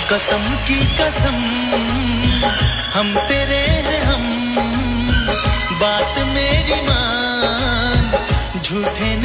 कसम की कसम हम तेरे हैं हम, बात मेरी मान, झूठे